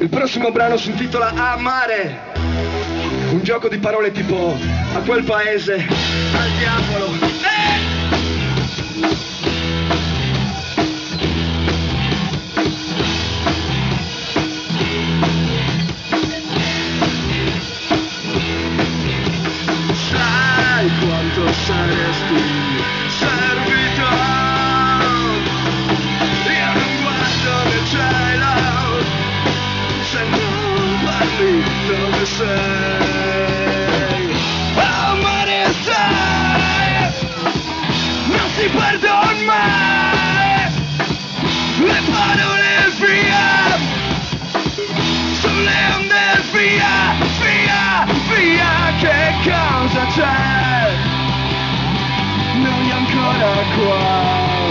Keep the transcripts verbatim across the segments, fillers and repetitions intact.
Il prossimo brano si intitola Amare, un gioco di parole tipo a quel paese, al diavolo. Eh! Sai quanto saresti servito, io non guardo nel cielo se non parli dove sei. Amare sai, non si perdona mai, le parole via, sulle onde via, via, via, che cosa c'è? Noi ancora qua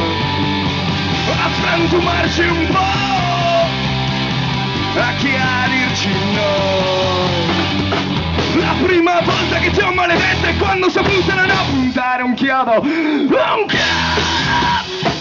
a frantumarci un po', a chiarirci noi. La prima volta che ti ho maledetta è quando ho saputo non puntare un chiodo, un chiodo.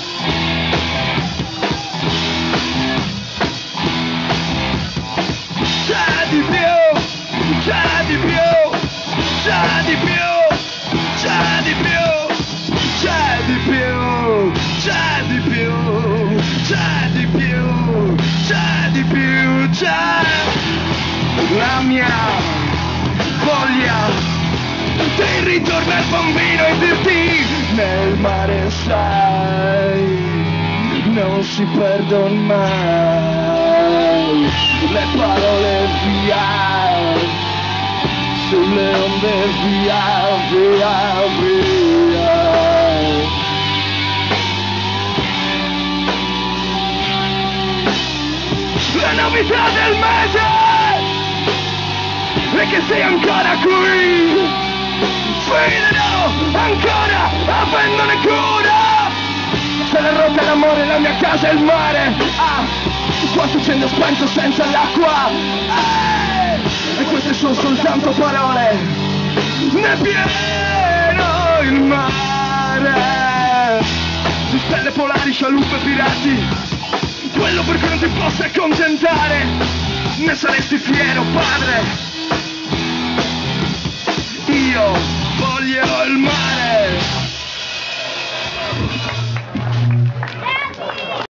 C'è di più, c'è di più, c'è di più, c'è di più, c'è di più, c'è di più, c'è di più, c'è di più, c'è la mia voglia di ritornare al bambino e dirti nel mare sai, non si perdono mai, le parole via, sulle onde via, via, via. La novità del mese è che sei ancora qui, fino ancora avendone cura. Se l'è rotta l'amore, la mia casa è il mare. Ah, quanto accende spento senza l'acqua. Eh, e queste sono soltanto parole, ne pieno il mare di stelle polari, scialuppe, pirati. Quello per cui non ti possa accontentare, ne saresti fiero, padre.